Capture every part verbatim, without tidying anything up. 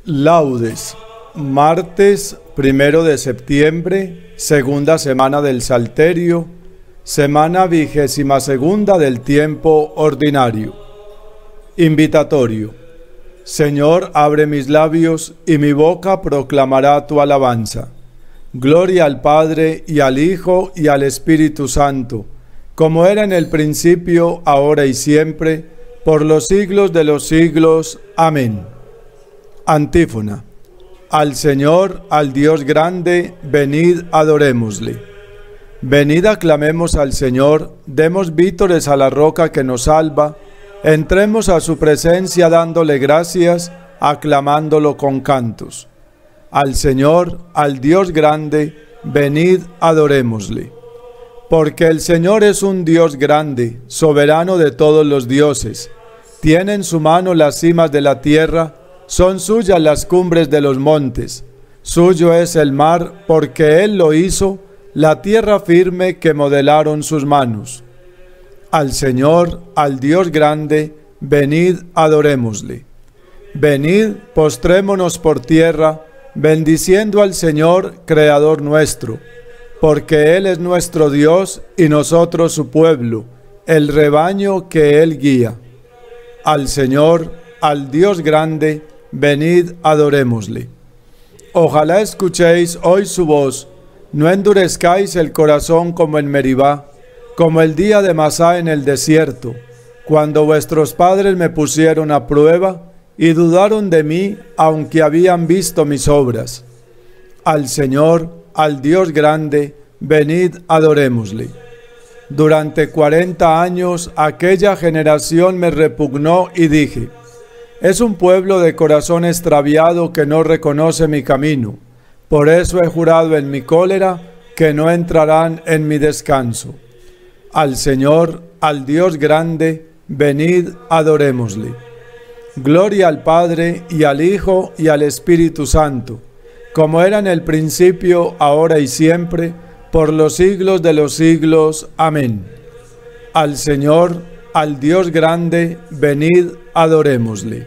Laudes, martes primero de septiembre, segunda semana del Salterio, semana vigésima segunda del tiempo ordinario. Invitatorio. Señor, abre mis labios y mi boca proclamará tu alabanza. Gloria al Padre y al Hijo y al Espíritu Santo, como era en el principio, ahora y siempre, por los siglos de los siglos. Amén. Antífona. Al Señor, al Dios grande, venid adorémosle. Venid aclamemos al Señor, demos vítores a la roca que nos salva, entremos a su presencia dándole gracias, aclamándolo con cantos. Al Señor, al Dios grande, venid adorémosle. Porque el Señor es un Dios grande, soberano de todos los dioses. Tiene en su mano las cimas de la tierra, son suyas las cumbres de los montes. Suyo es el mar, porque Él lo hizo, la tierra firme que modelaron sus manos. Al Señor, al Dios grande, venid adorémosle. Venid, postrémonos por tierra, bendiciendo al Señor, Creador nuestro, porque Él es nuestro Dios y nosotros su pueblo, el rebaño que Él guía. Al Señor, al Dios grande, venid adorémosle. Ojalá escuchéis hoy su voz, no endurezcáis el corazón como en Meribá, como el día de Masá en el desierto, cuando vuestros padres me pusieron a prueba y dudaron de mí, aunque habían visto mis obras. Al Señor, al Dios grande, venid adorémosle. Durante cuarenta años aquella generación me repugnó y dije: es un pueblo de corazón extraviado que no reconoce mi camino. Por eso he jurado en mi cólera que no entrarán en mi descanso. Al Señor, al Dios grande, venid adorémosle. Gloria al Padre y al Hijo y al Espíritu Santo, como era en el principio, ahora y siempre, por los siglos de los siglos. Amén. Al Señor, al Dios grande, venid adorémosle.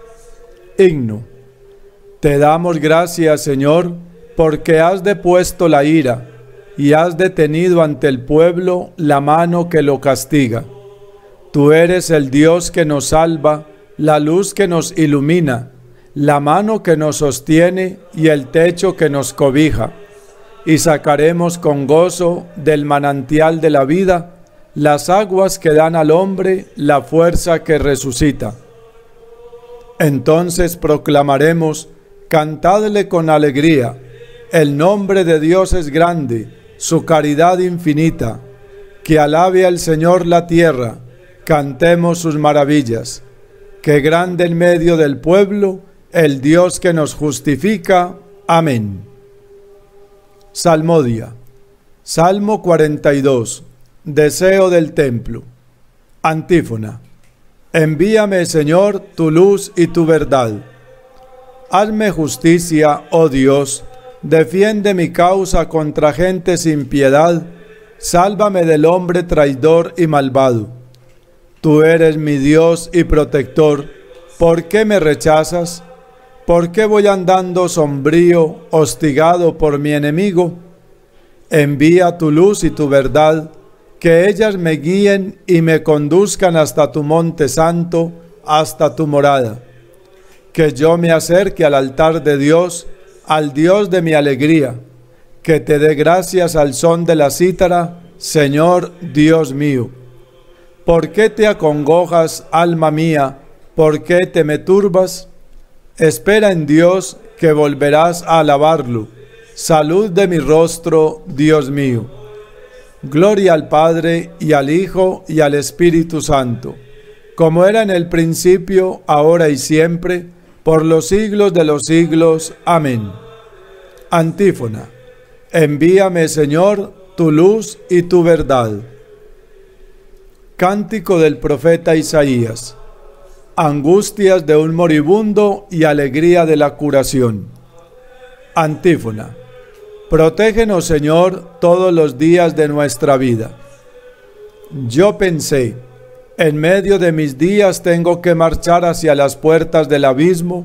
Himno. Te damos gracias, Señor, porque has depuesto la ira y has detenido ante el pueblo la mano que lo castiga. Tú eres el Dios que nos salva, la luz que nos ilumina, la mano que nos sostiene y el techo que nos cobija. Y sacaremos con gozo del manantial de la vida las aguas que dan al hombre la fuerza que resucita. Entonces proclamaremos: cantadle con alegría, el nombre de Dios es grande, su caridad infinita. Que alabe al Señor la tierra, cantemos sus maravillas. Que grande en medio del pueblo, el Dios que nos justifica. Amén. Salmodia. Salmo cuarenta y dos. Deseo del templo. Antífona. Envíame, Señor, tu luz y tu verdad. Hazme justicia, oh Dios, defiende mi causa contra gente sin piedad, sálvame del hombre traidor y malvado. Tú eres mi Dios y protector, ¿por qué me rechazas? ¿Por qué voy andando sombrío, hostigado por mi enemigo? Envía tu luz y tu verdad, que ellas me guíen y me conduzcan hasta tu monte santo, hasta tu morada. Que yo me acerque al altar de Dios, al Dios de mi alegría, que te dé gracias al son de la cítara, Señor Dios mío. ¿Por qué te acongojas, alma mía? ¿Por qué te me turbas? Espera en Dios, que volverás a alabarlo. Salud de mi rostro, Dios mío. Gloria al Padre, y al Hijo, y al Espíritu Santo, como era en el principio, ahora y siempre, por los siglos de los siglos. Amén. Antífona. Envíame, Señor, tu luz y tu verdad. Cántico del profeta Isaías. Angustias de un moribundo y alegría de la curación. Antífona. Protégenos, Señor, todos los días de nuestra vida. Yo pensé: en medio de mis días tengo que marchar hacia las puertas del abismo,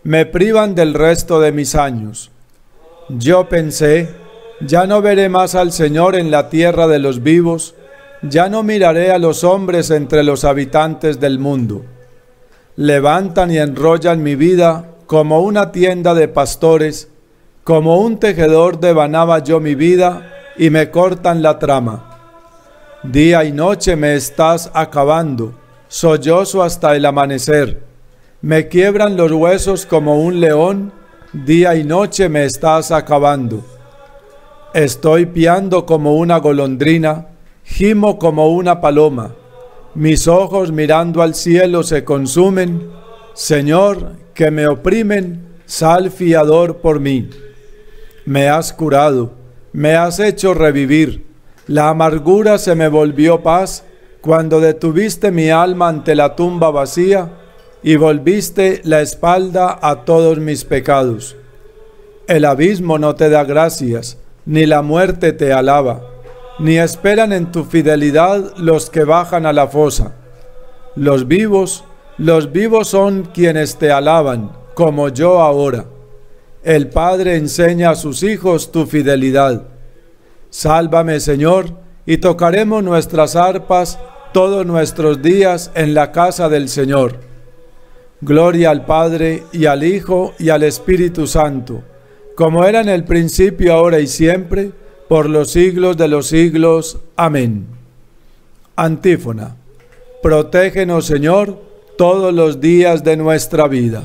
me privan del resto de mis años. Yo pensé, ya no veré más al Señor en la tierra de los vivos, ya no miraré a los hombres entre los habitantes del mundo. Levantan y enrollan mi vida como una tienda de pastores, como un tejedor devanaba yo mi vida y me cortan la trama. Día y noche me estás acabando, sollozo hasta el amanecer. Me quiebran los huesos como un león, día y noche me estás acabando. Estoy piando como una golondrina, gimo como una paloma. Mis ojos mirando al cielo se consumen. Señor, que me oprimen, sal fiador por mí. Me has curado, me has hecho revivir. La amargura se me volvió paz cuando detuviste mi alma ante la tumba vacía y volviste la espalda a todos mis pecados. El abismo no te da gracias, ni la muerte te alaba, ni esperan en tu fidelidad los que bajan a la fosa. Los vivos, los vivos son quienes te alaban, como yo ahora. El Padre enseña a sus hijos tu fidelidad. Sálvame, Señor, y tocaremos nuestras arpas todos nuestros días en la casa del Señor. Gloria al Padre, y al Hijo, y al Espíritu Santo, como era en el principio, ahora y siempre, por los siglos de los siglos. Amén. Antífona. Protégenos, Señor, todos los días de nuestra vida.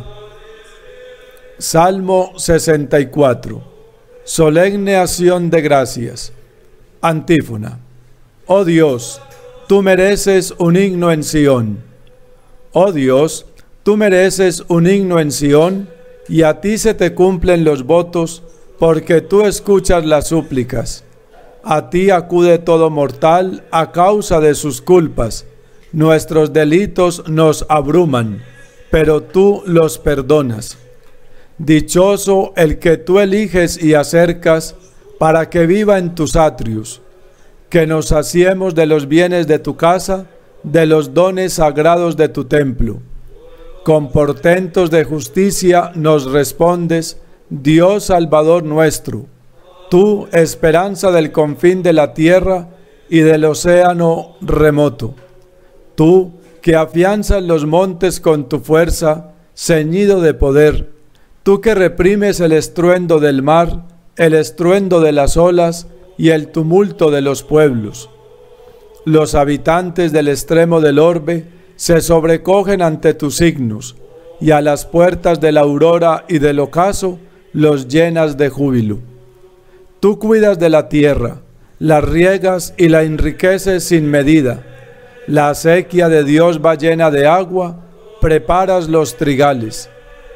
Salmo sesenta y cuatro. Solemne acción de gracias. Antífona. Oh Dios, tú mereces un himno en Sión. Oh Dios, tú mereces un himno en Sión, y a ti se te cumplen los votos, porque tú escuchas las súplicas. A ti acude todo mortal a causa de sus culpas. Nuestros delitos nos abruman, pero tú los perdonas. Dichoso el que tú eliges y acercas para que viva en tus atrios. Que nos saciemos de los bienes de tu casa, de los dones sagrados de tu templo. Con portentos de justicia nos respondes, Dios Salvador nuestro, tú, esperanza del confín de la tierra y del océano remoto. Tú, que afianzas los montes con tu fuerza, ceñido de poder, tú que reprimes el estruendo del mar, el estruendo de las olas y el tumulto de los pueblos. Los habitantes del extremo del orbe se sobrecogen ante tus signos, y a las puertas de la aurora y del ocaso los llenas de júbilo. Tú cuidas de la tierra, la riegas y la enriqueces sin medida. La acequia de Dios va llena de agua, preparas los trigales.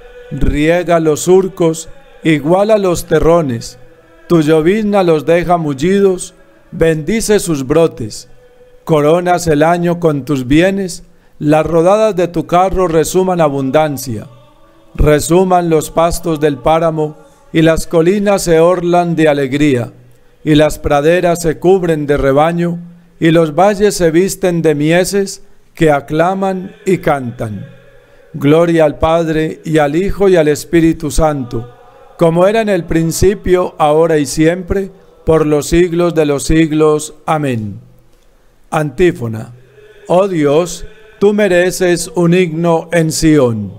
Riega los surcos, iguala los terrones, tu llovizna los deja mullidos, bendice sus brotes. Coronas el año con tus bienes, las rodadas de tu carro resuman abundancia. Resuman los pastos del páramo, y las colinas se orlan de alegría, y las praderas se cubren de rebaño, y los valles se visten de mieses que aclaman y cantan. Gloria al Padre, y al Hijo, y al Espíritu Santo, como era en el principio, ahora y siempre, por los siglos de los siglos. Amén. Antífona. Oh Dios, tú mereces un himno en Sión.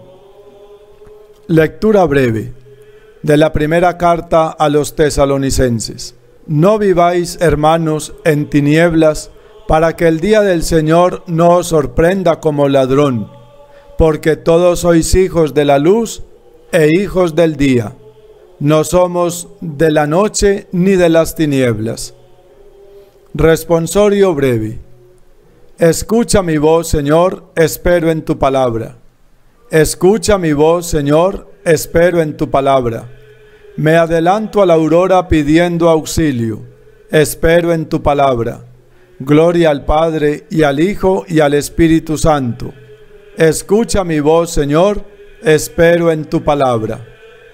Lectura breve de la primera carta a los tesalonicenses. No viváis, hermanos, en tinieblas, para que el día del Señor no os sorprenda como ladrón, porque todos sois hijos de la luz e hijos del día. No somos de la noche ni de las tinieblas. Responsorio breve. Escucha mi voz, Señor, espero en tu palabra. Escucha mi voz, Señor, espero en tu palabra. Me adelanto a la aurora pidiendo auxilio. Espero en tu palabra. Gloria al Padre, y al Hijo, y al Espíritu Santo. Escucha mi voz, Señor, espero en tu palabra.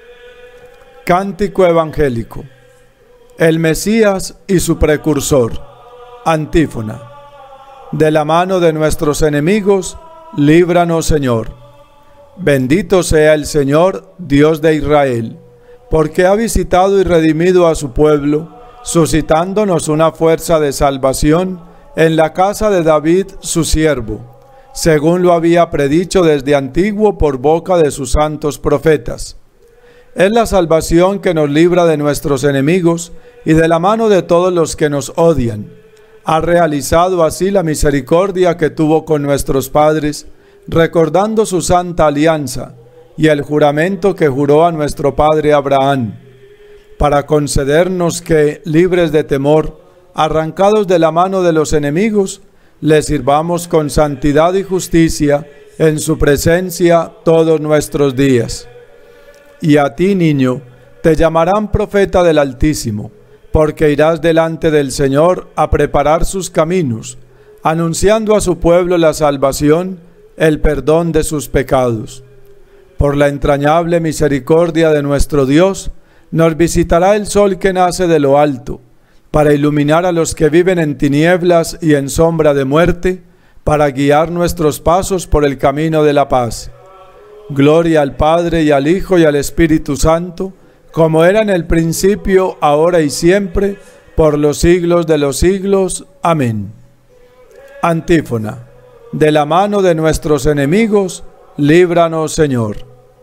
Cántico evangélico. El Mesías y su precursor. Antífona. De la mano de nuestros enemigos, líbranos, Señor. Bendito sea el Señor, Dios de Israel, porque ha visitado y redimido a su pueblo, suscitándonos una fuerza de salvación en la casa de David, su siervo, según lo había predicho desde antiguo por boca de sus santos profetas. Es la salvación que nos libra de nuestros enemigos y de la mano de todos los que nos odian. Ha realizado así la misericordia que tuvo con nuestros padres, recordando su santa alianza y el juramento que juró a nuestro padre Abraham, para concedernos que, libres de temor, arrancados de la mano de los enemigos, le sirvamos con santidad y justicia en su presencia todos nuestros días. Y a ti, niño, te llamarán profeta del Altísimo, porque irás delante del Señor a preparar sus caminos, anunciando a su pueblo la salvación, el perdón de sus pecados. Por la entrañable misericordia de nuestro Dios, nos visitará el sol que nace de lo alto, para iluminar a los que viven en tinieblas y en sombra de muerte, para guiar nuestros pasos por el camino de la paz. Gloria al Padre, y al Hijo, y al Espíritu Santo, como era en el principio, ahora y siempre, por los siglos de los siglos. Amén. Antífona. De la mano de nuestros enemigos, líbranos, Señor.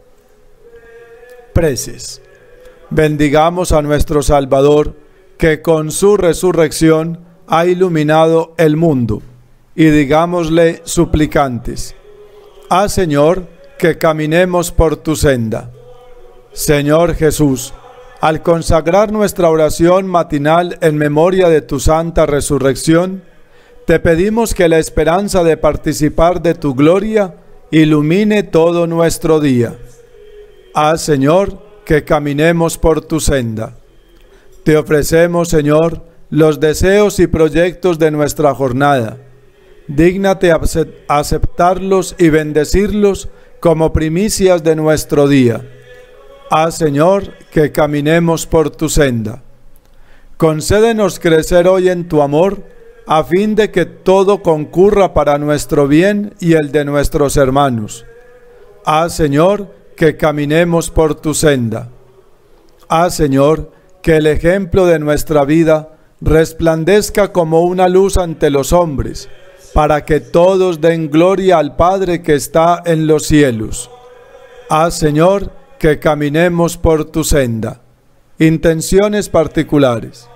Preces. Bendigamos a nuestro Salvador, que con su resurrección ha iluminado el mundo, y digámosle suplicantes: ah, Señor, que caminemos por tu senda. Señor Jesús, al consagrar nuestra oración matinal en memoria de tu santa resurrección, te pedimos que la esperanza de participar de tu gloria ilumine todo nuestro día. Haz, Señor, que caminemos por tu senda. Te ofrecemos, Señor, los deseos y proyectos de nuestra jornada. Dígnate aceptarlos y bendecirlos como primicias de nuestro día. Haz, Señor, que caminemos por tu senda. Concédenos crecer hoy en tu amor, a fin de que todo concurra para nuestro bien y el de nuestros hermanos. Haz, Señor, que caminemos por tu senda. Haz, Señor, que el ejemplo de nuestra vida resplandezca como una luz ante los hombres, para que todos den gloria al Padre que está en los cielos. Haz, Señor, que caminemos por tu senda. Intenciones particulares.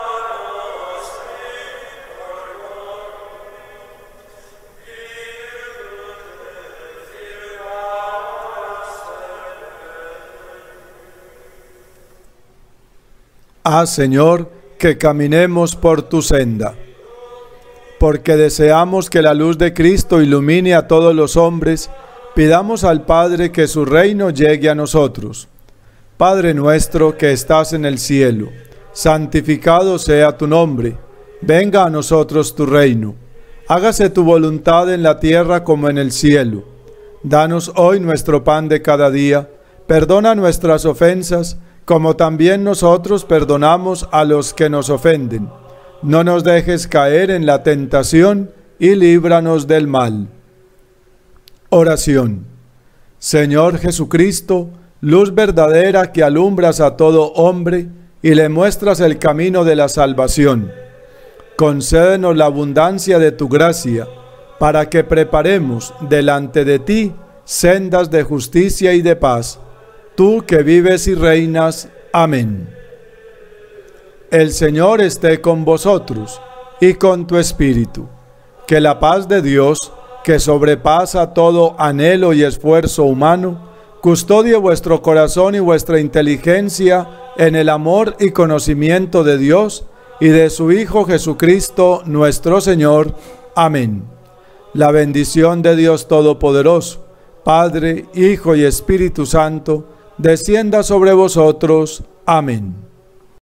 Haz, Señor, que caminemos por tu senda. Porque deseamos que la luz de Cristo ilumine a todos los hombres, pidamos al Padre que su reino llegue a nosotros. Padre nuestro que estás en el cielo, santificado sea tu nombre. Venga a nosotros tu reino. Hágase tu voluntad en la tierra como en el cielo. Danos hoy nuestro pan de cada día. Perdona nuestras ofensas, como también nosotros perdonamos a los que nos ofenden. No nos dejes caer en la tentación, y líbranos del mal. Oración. Señor Jesucristo, luz verdadera que alumbras a todo hombre y le muestras el camino de la salvación, concédenos la abundancia de tu gracia, para que preparemos delante de ti sendas de justicia y de paz, tú que vives y reinas. Amén. El Señor esté con vosotros y con tu espíritu. Que la paz de Dios, que sobrepasa todo anhelo y esfuerzo humano, custodie vuestro corazón y vuestra inteligencia en el amor y conocimiento de Dios y de su Hijo Jesucristo nuestro Señor. Amén. La bendición de Dios Todopoderoso, Padre, Hijo y Espíritu Santo, descienda sobre vosotros. Amén.